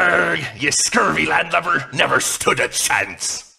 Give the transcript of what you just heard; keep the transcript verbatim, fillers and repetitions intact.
Arrgh, you scurvy landlubber, never stood a chance.